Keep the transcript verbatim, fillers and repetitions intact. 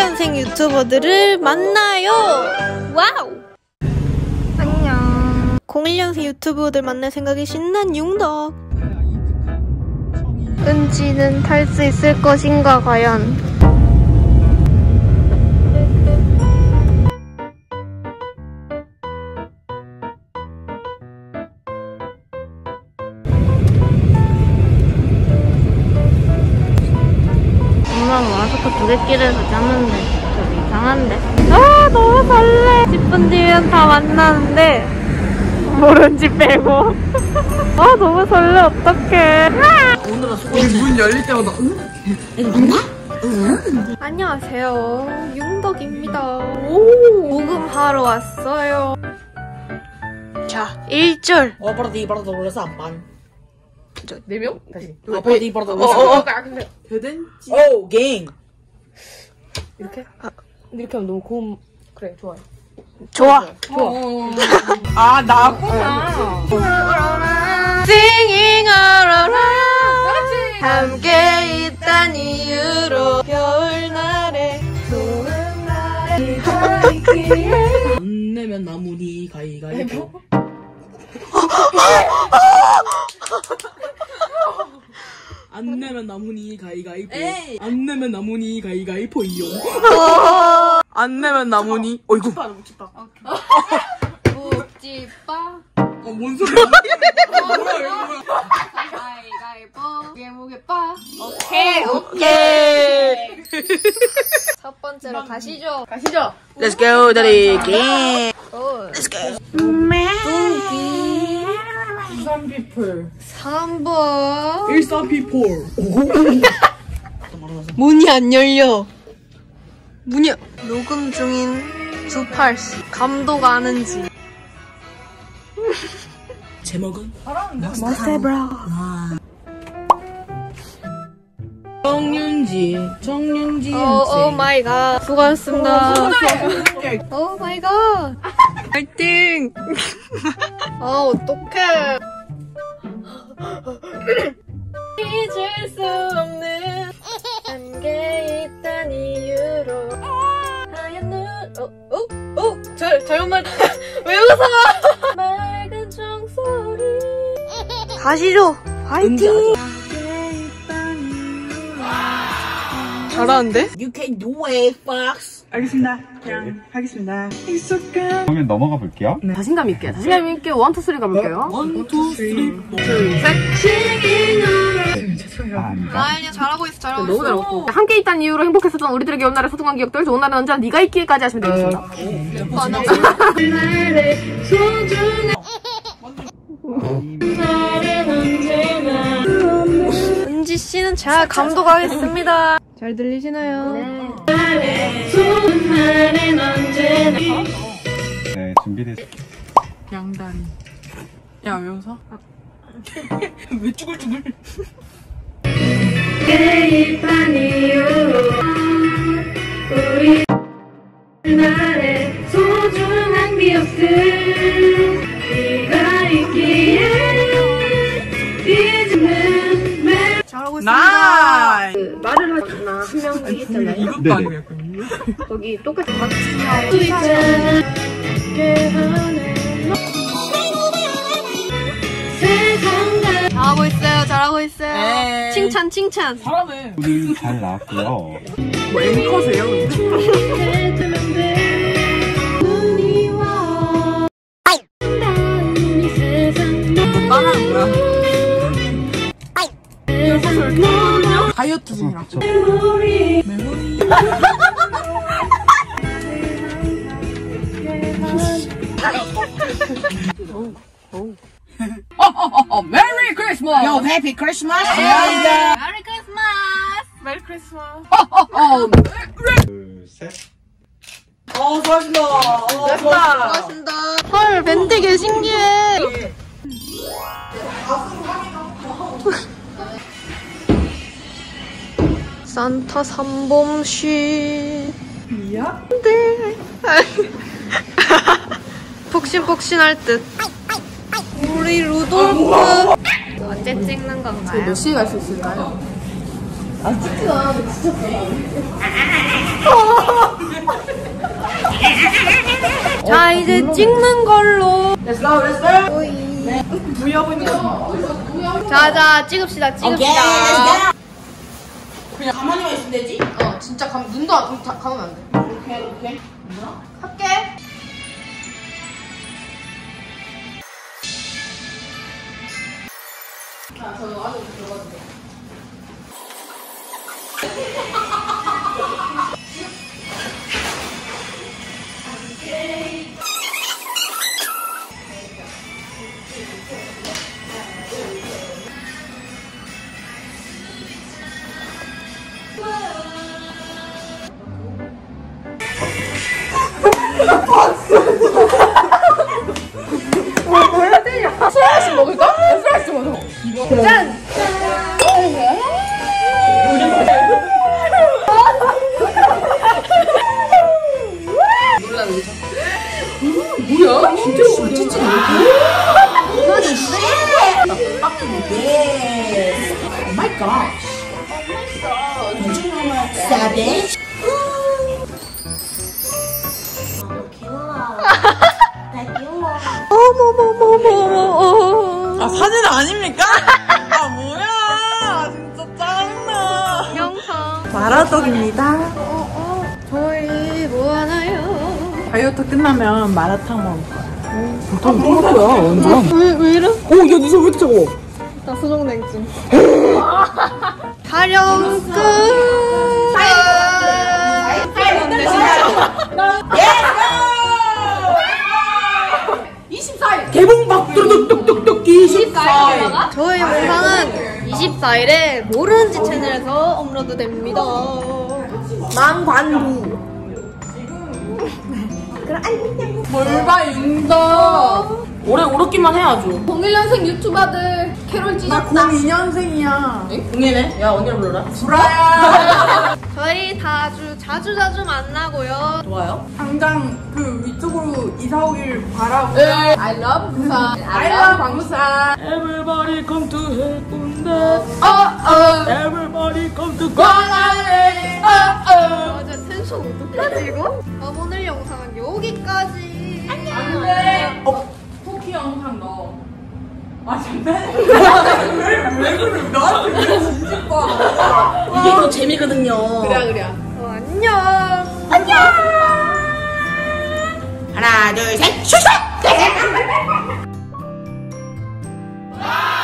년생 유튜버들을 만나요. 와우. 안녕. 공일 년생 유튜버들 만날 생각이 신난 융덕. 은지는 탈 수 있을 것인가 과연. 엄마가 마스크 두 개 끼려서 짰는데 좀 이상한데? 아 너무 설레. 십 분 뒤면 다 만나는데 모른 지 빼고. 아 너무 설레. 어떡해. 오늘은 문 열릴 때마다 응? 안녕하세요, 융덕입니다. 오, 녹음하러 왔어요. 자, 일 절. 어 바라디 바라디 올라서 안 반. 저, 네 명? 다시. 아 바라디 바라디 올라서. 어어어. 되든지. 오 갱. 이렇게? 아, 이렇게 하면 너무 고음. 그래, 좋아요. 좋아. 좋아. 아 나구나. Singing all around. 함께 있단 이유로 겨울날에 좋은 날에 안 내면 나무니 가위가위보. 안 내면 나무니 가위가위보. 안 내면 나무니 가위가위보이요. 안 내면 나무니. 어이구. 묵지빠. 묵지빠. 어, 뭔 소리야? 가위가위보. 무게 무게 빠. 오케이 오케이. 첫 번째로 가시죠. 가시죠. Let's go, daddy. 갱. Let's go. 뚜기. 부산 피플. 삼 번. 일산 피플. 문이 안 열려. 문이. 녹음 중인 두팔씨. 감독 아는지. 제목은? 마세브라. 정윤지. 정윤지. 오 마이 갓. 수고하셨습니다. 오 마이 갓. 화이팅. 아 어떡해. 잊을 수 없는 한계 있단 이유로 하얀 눈. 어? 어? 어? 잘, 잘못 말. 왜 웃어? 맑은 종소리. 가시죠. 화이팅. 잘하는데? You can do it, Fox. 알겠습니다. 그냥 하겠습니다. 익숙한. 그러면 넘어가 볼게요. 네. 자신감 있게, 자신감 있게 원, 투, 쓰리 가볼게요. 원, 투, 쓰리, 포. 둘, 셋. 아, 아닙니다. 아니야, 잘하고 있어, 잘하고 너무 잘하고. 함께 있다는 이유로 행복했었던 우리들에게 온날의 소중한 기억들, 좋은 날은 언제나 네가 있기까지 하시면 되겠습니다. 은지 씨는 잘 감독하겠습니다. 잘 들리시나요? 네, 준비됐. 양다리. 야, 왜 웃어? 왜 쭈글쭈글? 개입한 이유로 우리 나의 소중한 기억들 네가 있기에 잊는 매. 잘하고 있습니다. 나이스! 그 말을 하거나 한 명 있잖아요. 이것도 네네. 아니고 약간. 거기 똑같은 수 있잖아. 세상 잘하고 있어요, 잘하고 있어요. 에이. 칭찬, 칭찬. 잘하네. 오늘 잘 나왔고요. 뭐 앵커세요? 해주면 돼. 눈이 와. 이 세상 따라하는 거야? 세상 너무 다이어트 중이라고. 메모리 메모리. 어어어 메리 크리스마스. 요 해피 크리스마스. 메리 크리스마스. 메리 크리스마스. 어어어 둘, 셋. 어 수고하셨습니다. 어, 수고하셨습니다. 고맙습니다. 헐, 밴드 개 신기해. 산타 삼범씨. 미야? 네. 폭신폭신할 듯. 우리 루돌프. 언제 찍는 건가요? 몇 시에 갈 수 있을까요? 어, 자, 이제 찍는 걸로. Let's go, let's go. 부여하고 있는 거. 자, 자, 찍읍시다, 찍읍시다. 오케이, let's go. 그냥 가만히만 있으면 되지? 어 진짜 감, 눈도 안, 다, 감으면 안 돼. 오케이, 오케이. 할게. 자, 저 안에 들어가주세요. 슬라이스 먹을까? 슬라이스 먹어. 짠! 뭐야? 진짜 진짜 Yes. Oh my gosh. Savage. 어머머머머머. 아, 사진 아닙니까? 아, 뭐야. 진짜 짜증나. 영상. 마라떡입니다. 저희 뭐 하나요? 다이어트 끝나면 마라탕 먹을 거야. 보통 먹을 거야, 완전. 왜, 왜 이래? 오, 야, 니손 왜 이렇게 차가워? 나 수족냉증. 촬영 끝! 이십사 일. 개봉박 뚝뚝뚝뚝뚝 이십사 일. 저희 영상은 이십사 일에 모르는지 채널에서 업로드 됩니다. 망관부. 뭘봐 윤다. 올해 오르기만 해야죠. 공일 년생 유튜버들 캐롤 찢었다. 나 공이 년생이야. 공예네? 야, 언니랑 불러라. 브라야. 저희 다 아주 자주 자주 만나고요. 좋아요. 당장 그 위쪽으로 이사 오길 바라고. 네. I love 부산. I love 방구산. Everybody come to 해운대. 어, 어. Everybody come to 광안리. 어, 어. 맞아, 텐션 어떡하지 이거? 아, 오늘 영상은 여기까지. 안 돼. 어. 토끼 영상 넣어. 아, 장난해. 왜 그래? 나한테 왜 진심 봐. 이게 더 재미거든요. 그래 그래. 어, 안녕. 하나, 둘, 셋, 슈슈!